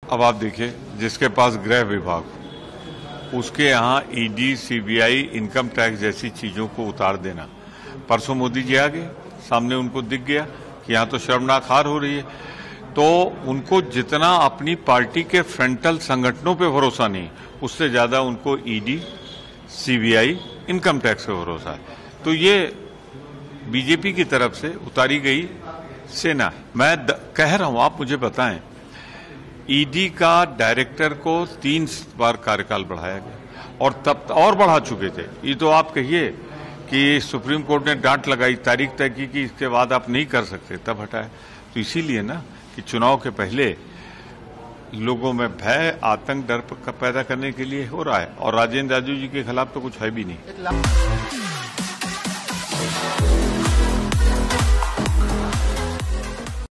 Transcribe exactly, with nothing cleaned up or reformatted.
अब आप देखिए, जिसके पास गृह विभाग, उसके यहाँ ईडी, सीबीआई, इनकम टैक्स जैसी चीजों को उतार देना। परसों मोदी जी आ गए, सामने उनको दिख गया कि यहाँ तो शर्मनाक हार हो रही है, तो उनको जितना अपनी पार्टी के फ्रंटल संगठनों पे भरोसा नहीं, उससे ज्यादा उनको ईडी, सीबीआई, इनकम टैक्स पे भरोसा है। तो ये बीजेपी की तरफ से उतारी गई सेना है। मैं कह रहा हूं, आप मुझे बताएं, ईडी का डायरेक्टर को तीन बार कार्यकाल बढ़ाया गया और तब और बढ़ा चुके थे। ये तो आप कहिए कि सुप्रीम कोर्ट ने डांट लगाई, तारीख तय की कि इसके बाद आप नहीं कर सकते, तब हटाया। तो इसीलिए ना कि चुनाव के पहले लोगों में भय, आतंक, डर पैदा करने के लिए हो रहा है। और राजेंद्र राजू जी के खिलाफ तो कुछ है भी नहीं।